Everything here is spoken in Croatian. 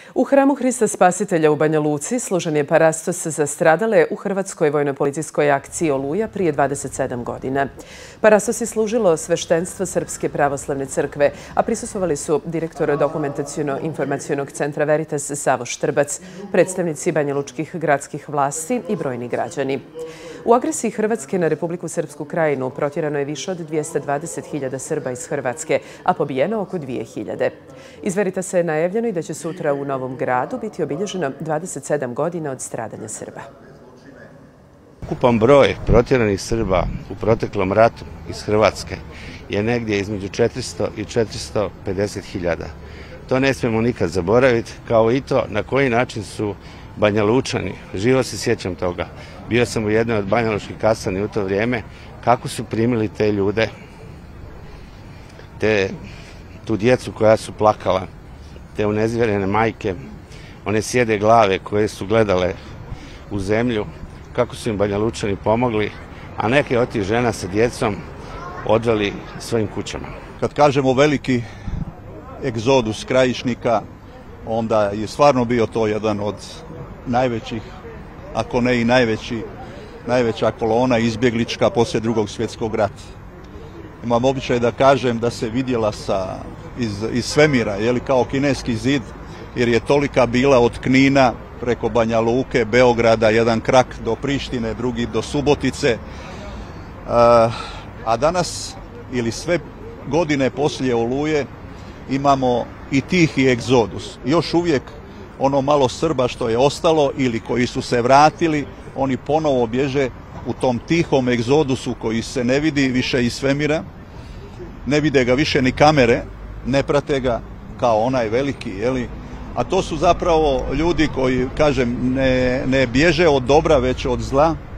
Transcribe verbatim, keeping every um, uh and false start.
U hramu Hrista Spasitelja u Banja Luci služen je parastos za stradale u Hrvatskoj vojno-policijskoj akciji Oluja prije dvadeset sedam godina. Parastos je služilo sveštenstvo Srpske pravoslavne crkve, a prisustvovali su direktor Dokumentaciono-informacionog centra Veritas Savo Štrbac, predstavnici banjalučkih gradskih vlasti i brojni građani. U agresiji Hrvatske na Republiku Srpsku Krajinu protjerano je više od dvjesto dvadeset hiljada Srba iz Hrvatske, a pobijeno oko dvije hiljade. Iz Veritasa je najavljeno i da će sutra u Novom Gradu biti obilježeno dvadeset sedam godina od stradanja Srba. Ukupan broj protjeranih Srba u proteklom ratu iz Hrvatske je negdje između četiristo i četiristo pedeset hiljada. To ne smijemo nikad zaboraviti, kao i to na koji način su Banjalučani, živo se sjećam toga, bio sam u jednoj od banjalučkih kasarni u to vrijeme, kako su primili te ljude, te, tu djecu koja su plakala, te unezvjerene majke, one sjede glave koje su gledale u zemlju, kako su im Banjalučani pomogli, a neke od tih žena sa djecom odveli svojim kućama. Kad kažemo veliki egzodus krajišnika, onda je stvarno bio to jedan od najvećih, ako ne i najveći, najveća kolona izbjeglička poslije Drugog svjetskog rata. Imam običaj da kažem da se vidjela sa, iz, iz svemira, jeli, kao kineski zid, jer je tolika bila od Knina preko Banja Luke, Beograda, jedan krak do Prištine, drugi do Subotice. A danas, ili sve godine poslije Oluje, imamo i tihi egzodus. Još uvijek ono malo Srba što je ostalo ili koji su se vratili, oni ponovo bježe u tom tihom egzodusu koji se ne vidi više iz svemira, ne vide ga više ni kamere, ne prate ga kao onaj veliki, jeli? A to su zapravo ljudi koji, kažem, ne, ne bježe od dobra, već od zla.